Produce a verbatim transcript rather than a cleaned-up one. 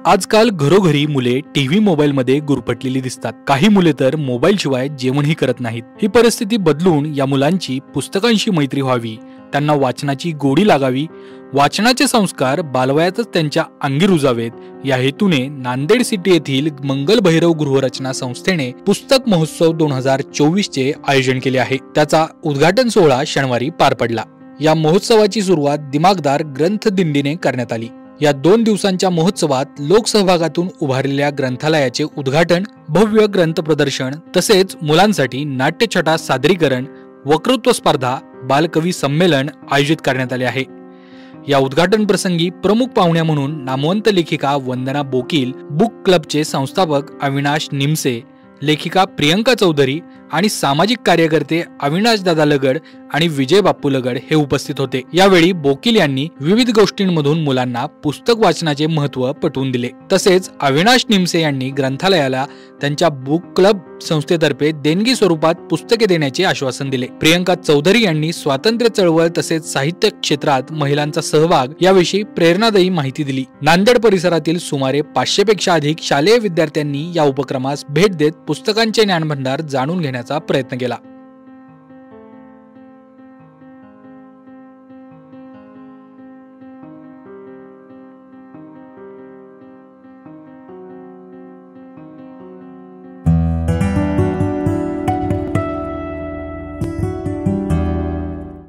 आजकाल घरोघरी मुले टीव्ही मोबाईल मध्ये गुरफटलेली दिसतात। काही मुले तर मोबाईल शिवाय जेवणही करत नाहीत। ही परिस्थिती बदलून या मुलांची पुस्तकांशी मैत्री व्हावी, त्यांना वाचनाची गोडी लागावी, वाचनाचे संस्कार बालवयातच त्यांच्या अंगी रुजावेत या हेतूने नांदेड सिटी येथील मंगल भैरव गृहरचना संस्थेने पुस्तक महोत्सव दोन हजार चोवीस चे आयोजन केले आहे। त्याचा उद्घाटन सोहळा शनिवारी पार पडला। या महोत्सवाची सुरुवात दिमागदार ग्रंथ दिंडीने करण्यात आली। या दोन दिवसांच्या महोत्सवात लोकसहभागातून उभारलेल्या ग्रंथालयाचे उद्घाटन, भव्य ग्रंथ प्रदर्शन तसेच मुलांसाठी नाट्यछटा सादरीकरण, वक्तृत्व स्पर्धा, बालकवी संमेलन आयोजित करण्यात आले आहे। या उद्घाटन प्रसंगी प्रमुख पाहुण्या म्हणून नामवंत लेखिका वंदना बोकील, बुक क्लबचे संस्थापक अविनाश निमसे, लेखिका प्रियंका चौधरी आणि सामाजिक कार्यकर्ते अविनाश दादा लगड आणि विजय बाप्पू लगड हे उपस्थित होते। यावेळी बोकील यांनी विविध गोष्टींमधून मुलांना पुस्तक वाचनाचे महत्त्व पटवून दिले। तसेच अविनाश निमसे यांनी ग्रंथालयाला त्यांच्या बुक क्लब संस्थेतर्फे देणगी स्वरूपात पुस्तके देण्याचे आश्वासन दिले। प्रियंका चौधरी यांनी स्वातंत्र्य चळवळ तसेच साहित्य क्षेत्रात महिलांचा सहभाग याविषयी प्रेरणादायी माहिती दिली। नांदेड परिसरातील सुमारे पाचशे पेक्षा अधिक शालेय विद्यार्थ्यांनी या उपक्रमास भेट देत पुस्तकांचे ज्ञानभंडार जाणून घेण्याचा प्रयत्न केला।